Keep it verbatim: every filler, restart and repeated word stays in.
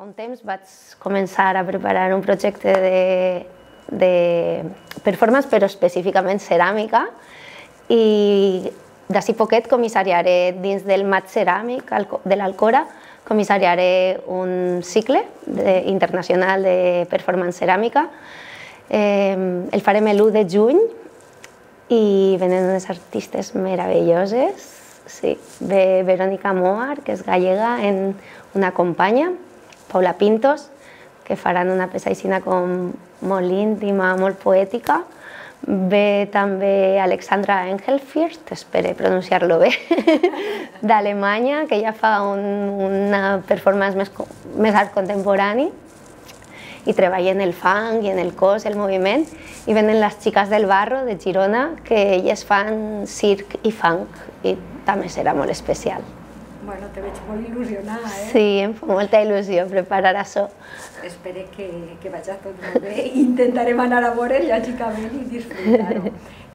Fa un temps vaig començar a preparar un projecte de, de performance, però específicament ceràmica, i d'ací poquet comissariaré dins del Mat Ceràmic de l'Alcora, comissariaré un cicle de, internacional de performance ceràmica. Eh, el farem l'u de juny i venen unes artistes meravelloses. Sí, ve Verónica Moar, que és gallega, en una companya, Paula Pintos, que faran una peça aixina com molt íntima, molt poètica. Ve també Alexandra Engelfirst, espero pronunciar-lo bé, d'Alemanya, que ja fa un, una performance més, més art contemporani i treballa en el funk i en el cos, el moviment. I venen les xiques del Barro, de Girona, que elles fan circ i funk, i també serà molt especial. Bueno, te veig molt il·lusionada, eh? Sí, em fa molta il·lusió preparar això. Espero que, que vagi tot molt bé. Intentarem anar a veure lògicament i disfrutar-ho.